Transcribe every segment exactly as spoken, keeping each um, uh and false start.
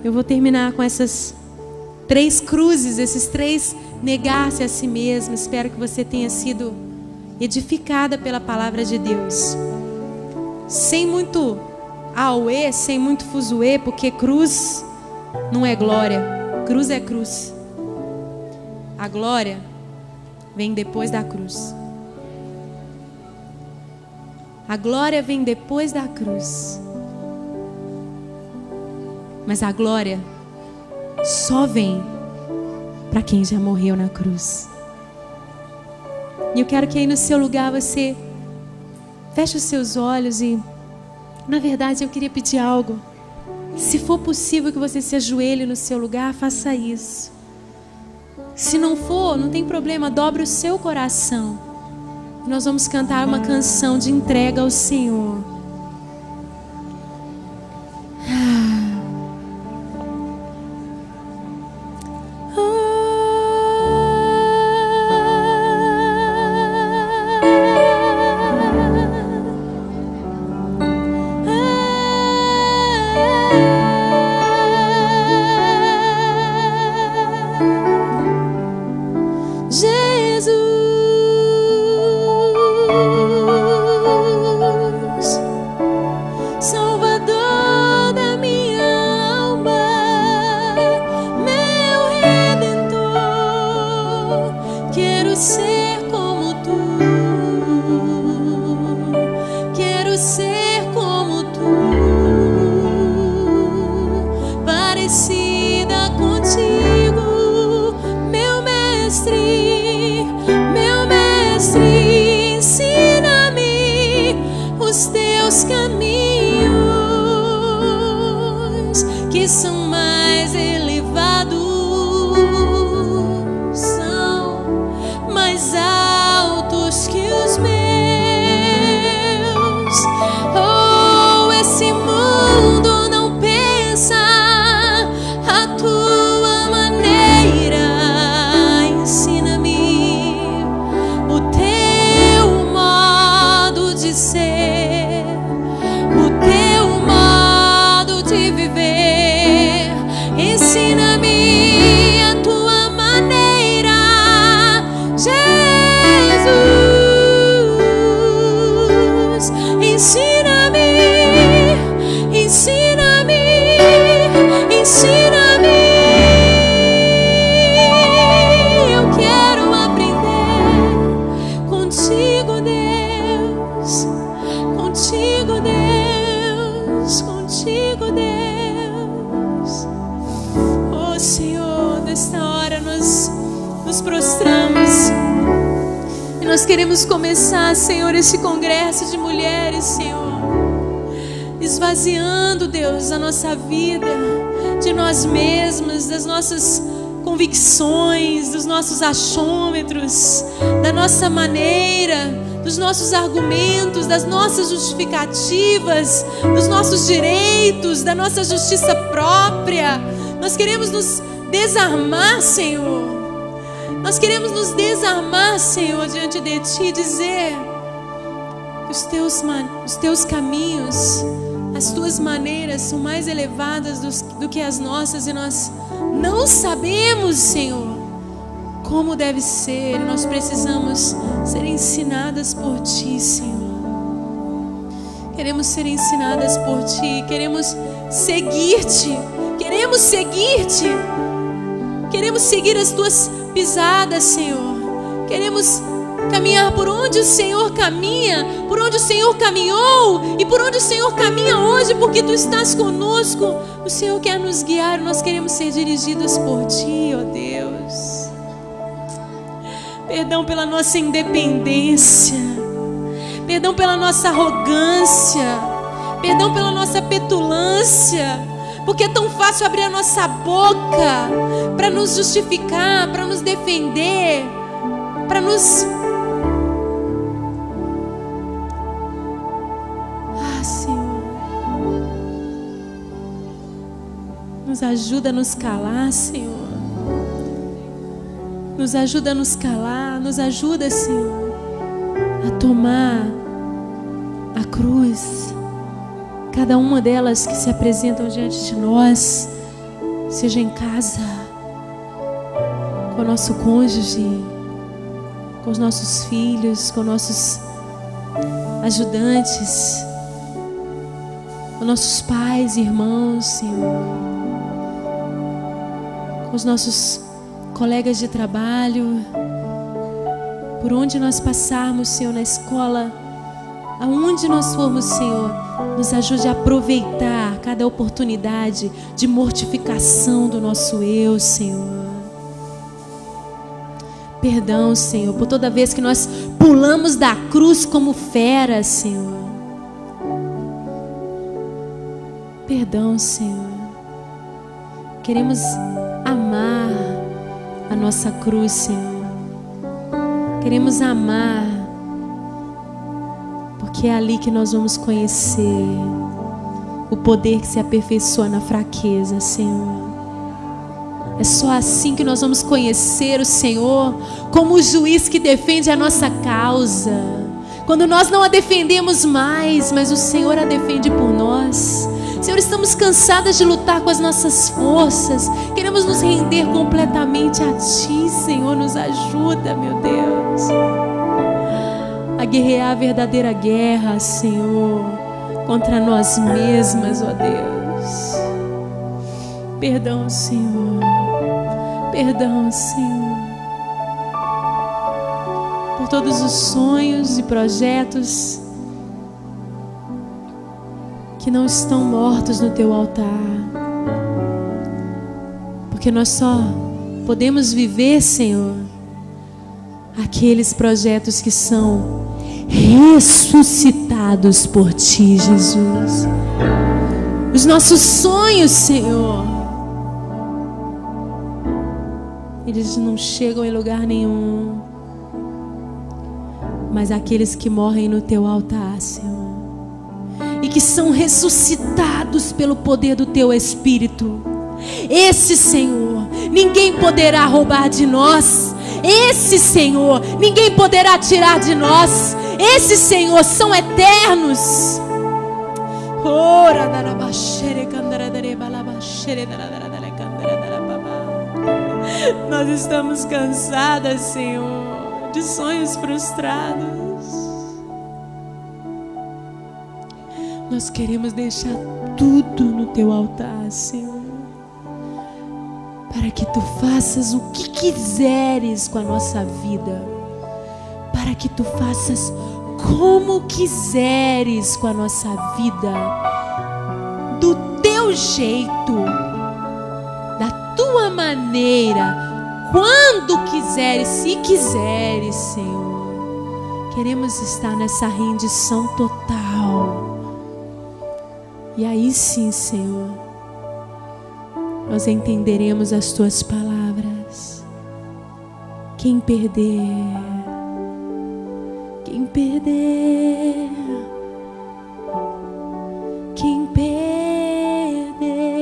Eu vou terminar com essas três cruzes, esses três negar-se a si mesmo. Espero que você tenha sido edificada pela palavra de Deus. Sem muito auê, sem muito fuzuê, porque cruz não é glória. Cruz é cruz. A glória vem depois da cruz. A glória vem depois da cruz. Mas a glória só vem para quem já morreu na cruz. E eu quero que aí no seu lugar você feche os seus olhos e, na verdade, eu queria pedir algo. Se for possível que você se ajoelhe no seu lugar, faça isso. Se não for, não tem problema, dobre o seu coração. Nós vamos cantar uma canção de entrega ao Senhor. Queremos começar, Senhor, esse congresso de mulheres, Senhor, esvaziando, Deus, a nossa vida, de nós mesmas, das nossas convicções, dos nossos achômetros, da nossa maneira, dos nossos argumentos, das nossas justificativas, dos nossos direitos, da nossa justiça própria. Nós queremos nos desarmar, Senhor. Nós queremos nos desarmar, Senhor, diante de Ti, dizer que os teus, os teus caminhos, as Tuas maneiras são mais elevadas do, do que as nossas, e nós não sabemos, Senhor, como deve ser. Nós precisamos ser ensinadas por Ti, Senhor. Queremos ser ensinadas por Ti, queremos seguir-te, queremos seguir-te, queremos seguir as Tuas pisadas, Senhor. Queremos caminhar por onde o Senhor caminha, por onde o Senhor caminhou e por onde o Senhor caminha hoje, porque Tu estás conosco. O Senhor quer nos guiar, nós queremos ser dirigidos por Ti, ó Deus. Perdão pela nossa independência, perdão pela nossa arrogância, perdão pela nossa petulância, porque é tão fácil abrir a nossa boca para nos justificar, para nos defender, para nos... Ah, Senhor, nos ajuda a nos calar, Senhor. Nos ajuda a nos calar, nos ajuda, Senhor, a tomar a cruz. Cada uma delas que se apresentam diante de nós, seja em casa, com o nosso cônjuge, com os nossos filhos, com nossos ajudantes, com nossos pais, irmãos, Senhor, com os nossos colegas de trabalho, por onde nós passarmos, Senhor, na escola, aonde nós formos, Senhor, nos ajude a aproveitar cada oportunidade de mortificação do nosso eu, Senhor. Perdão, Senhor, por toda vez que nós pulamos da cruz como feras, Senhor. Perdão, Senhor. Queremos amar a nossa cruz, Senhor. Queremos amar, porque é ali que nós vamos conhecer o poder que se aperfeiçoa na fraqueza, Senhor. É só assim que nós vamos conhecer o Senhor como o juiz que defende a nossa causa. Quando nós não a defendemos mais, mas o Senhor a defende por nós. Senhor, estamos cansadas de lutar com as nossas forças. Queremos nos render completamente a Ti, Senhor. Nos ajuda, meu Deus, a guerrear a verdadeira guerra, Senhor, contra nós mesmas, ó Deus. Perdão, Senhor. Perdão, Senhor, por todos os sonhos e projetos que não estão mortos no Teu altar, porque nós só podemos viver, Senhor, aqueles projetos que são ressuscitados por Ti, Jesus. Os nossos sonhos, Senhor, eles não chegam em lugar nenhum, mas aqueles que morrem no Teu altar, Senhor, e que são ressuscitados pelo poder do Teu Espírito, esse, Senhor, ninguém poderá roubar de nós. Esse, Senhor, ninguém poderá tirar de nós. Esse, Senhor, são eternos. Nós estamos cansadas, Senhor, de sonhos frustrados. Nós queremos deixar tudo no Teu altar, Senhor, para que Tu faças o que quiseres com a nossa vida, para que Tu faças como quiseres com a nossa vida, do Teu jeito, da Tua maneira, quando quiseres, se quiseres, Senhor. Queremos estar nessa rendição total. E aí sim, Senhor, nós entenderemos as Tuas palavras. Quem perder, quem perder, quem perder,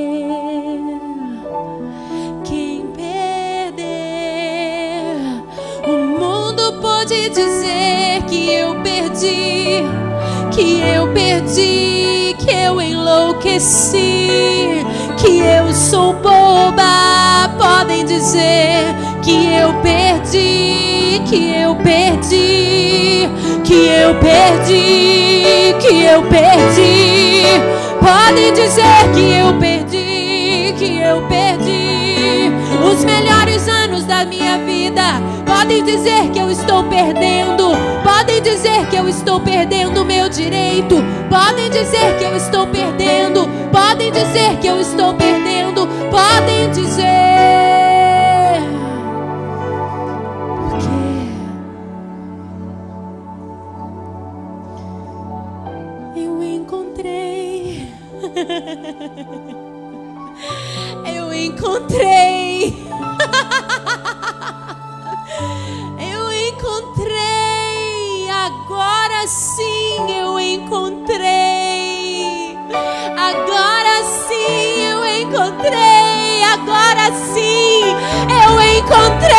quem perder, o mundo pode dizer que eu perdi, que eu perdi, que eu enlouqueci, que eu sou boba. Podem dizer que eu perdi, que eu perdi, que eu perdi, que eu perdi. Podem dizer que eu perdi, que eu perdi os melhores anos da minha vida. Podem dizer que eu estou perdendo. Podem dizer que eu estou perdendo o meu direito. Podem dizer que eu estou perdendo. Podem dizer que eu estou perdendo. Podem dizer. Porque eu encontrei. Eu encontrei. Eu encontrei. Agora sim eu encontrei. Agora sim eu encontrei. Agora sim eu encontrei.